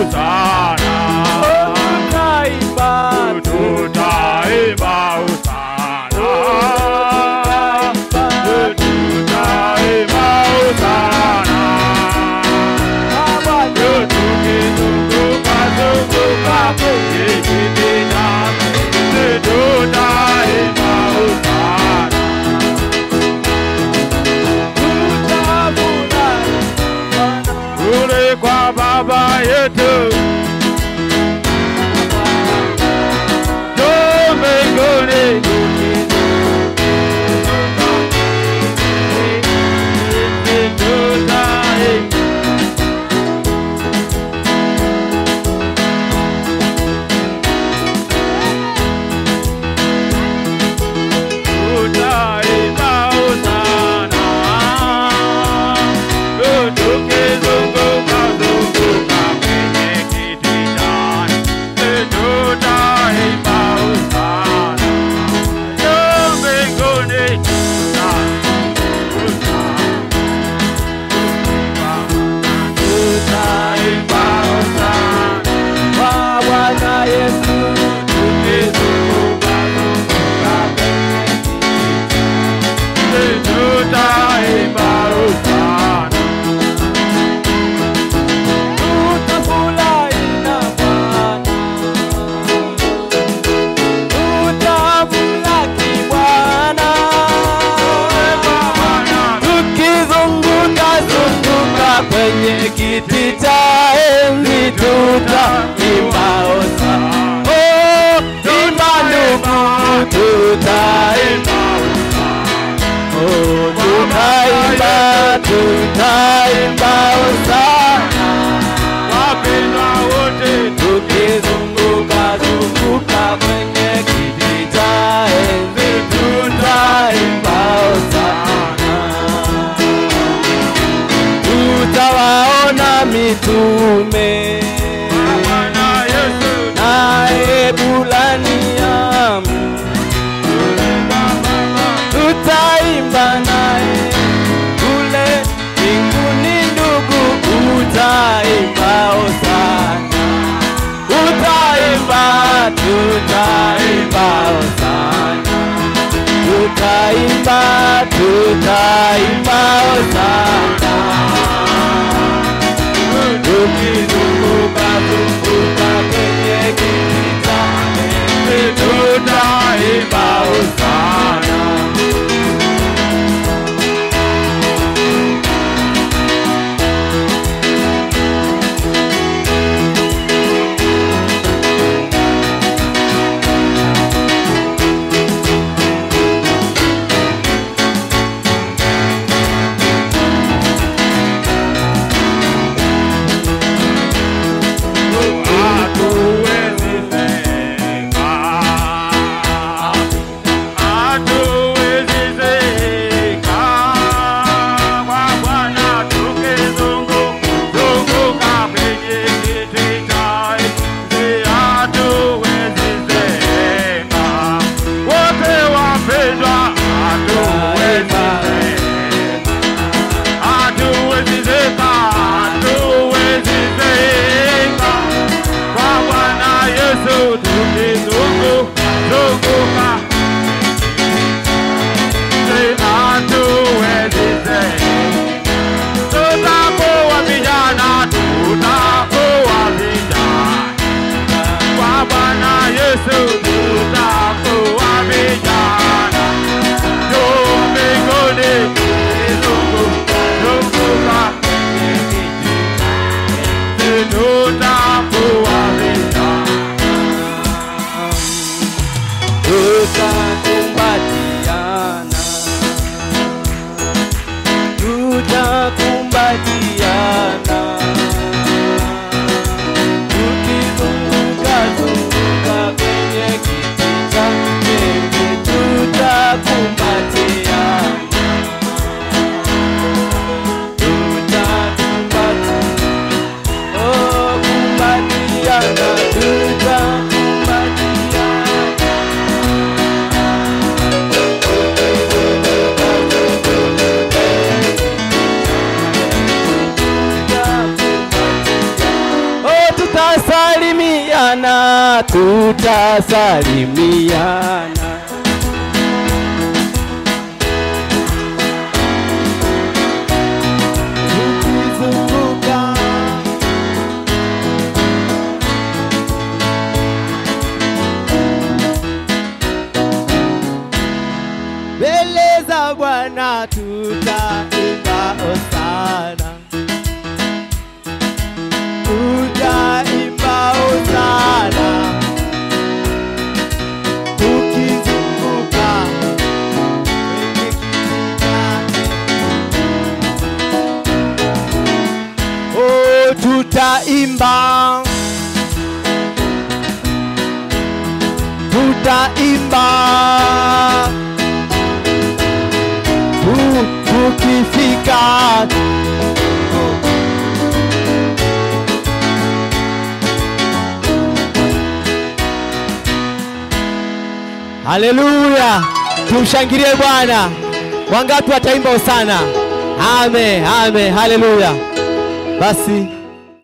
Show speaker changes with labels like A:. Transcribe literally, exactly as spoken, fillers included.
A: usana.
B: Tutaimba,
A: Tutaimba usana. Tutaimba usana. Tukizunguka zunguka kwenye kiti chake, tutaimba usana. Kule kwa Baba yetu mbinguni,
B: kwenye kiti cha enzi tutaimba hosana. Oh, imba ndugu, tutaimba hosana. Oh, tutaimba, tutaimba hosana.
A: wapendwa wote,
B: Tukizunguka zunguka kwenye kiti cha enzi tutaimba hosana. Tutawaona mitume
A: Bwana Yesu
B: naye Bulaniamu, tutaimba naye kule mbinguni. Ndugu, utaimba hosana, utaimba, tutaimba hosana, tutaimba, tutaimba hosana. Tukizunguka zunguka kwenye kiti chake, tutaimba hosana. Bwana tutasalimiana. Tukizunguka mbele za Bwana tutaimba hosana. Tutaimba hosana. Tukizunguka kwenye kiti chake. Oh, tutaimba. Tutaimba. Tukifika haleluya, tumshangilie Bwana. Wangapi wataimba hosana? Amen, amen, haleluya. Basi